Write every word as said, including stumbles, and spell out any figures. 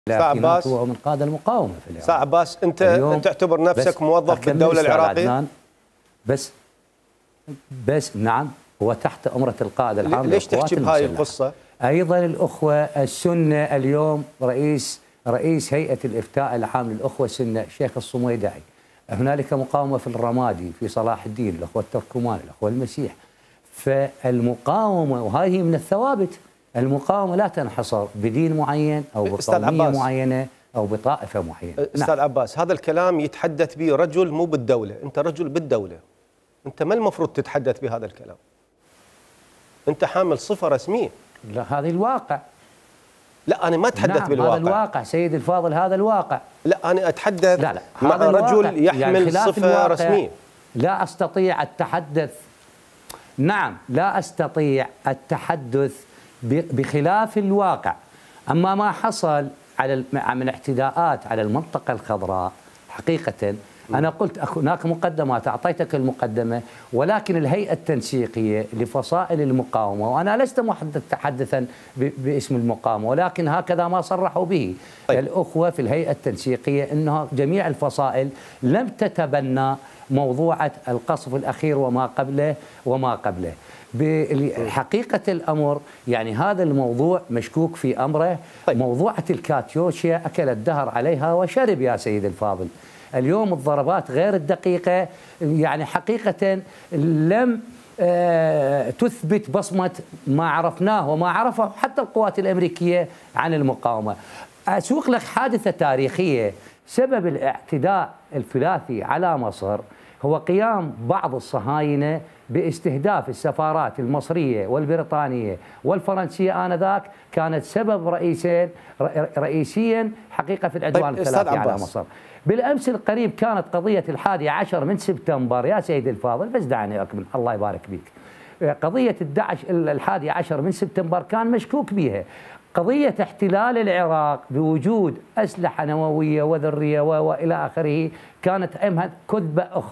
استاذ عباس، هو من قادة المقاومة في العراق. استاذ عباس، انت تعتبر نفسك موظف بالدولة العراقية؟ بس بس نعم، هو تحت أمرة القائد العام. ليش تحكي بهاي القصة؟ أيضا الأخوة السنة اليوم رئيس رئيس هيئة الإفتاء العام للأخوة السنة الشيخ الصميدعي، هنالك مقاومة في الرمادي، في صلاح الدين، الأخوة التركمان، الأخوة المسيح. فالمقاومة، وهذه من الثوابت، المقاومة لا تنحصر بدين معين أو بقومية معينة أو بطائفة معينة. أستاذ نعم. عباس، هذا الكلام يتحدث به رجل مو بالدولة، أنت رجل بالدولة، أنت ما المفروض تتحدث بهذا الكلام؟ أنت حامل صفة رسمية. لا، هذا الواقع. لا، أنا ما أتحدث نعم، بالواقع. هذا الواقع سيد الفاضل، هذا الواقع. لا، أنا أتحدث لا لا مع رجل يحمل يعني صفة رسمية. لا أستطيع التحدث نعم لا أستطيع التحدث بخلاف الواقع. أما ما حصل على من اعتداءات على المنطقة الخضراء حقيقة، أنا قلت هناك مقدمات، أعطيتك المقدمة، ولكن الهيئة التنسيقية لفصائل المقاومة، وأنا لست متحدثا باسم المقاومة، ولكن هكذا ما صرحوا به طيب. الأخوة في الهيئة التنسيقية أنها جميع الفصائل لم تتبنى موضوعة القصف الأخير وما قبله وما قبله. بحقيقة الأمر يعني هذا الموضوع مشكوك في أمره. طيب. موضوعة الكاتيوشيا أكل الدهر عليها وشرب يا سيد الفاضل. اليوم الضربات غير الدقيقة يعني حقيقة لم تثبت بصمة ما عرفناه وما عرفه حتى القوات الأمريكية عن المقاومة. أسوق لك حادثة تاريخية. سبب الاعتداء الثلاثي على مصر هو قيام بعض الصهاينة باستهداف السفارات المصرية والبريطانية والفرنسية آنذاك، كانت سبب رئيسين رئيسيا حقيقة في العدوان طيب الثلاثي على مصر. بالأمس القريب كانت قضية الحادي عشر من سبتمبر يا سيد الفاضل، بس دعني أكمل الله يبارك بيك. قضية الدعش الحادي عشر من سبتمبر كان مشكوك بها. قضية احتلال العراق بوجود أسلحة نووية وذرية وإلى آخره كانت أمها كذبة أخرى.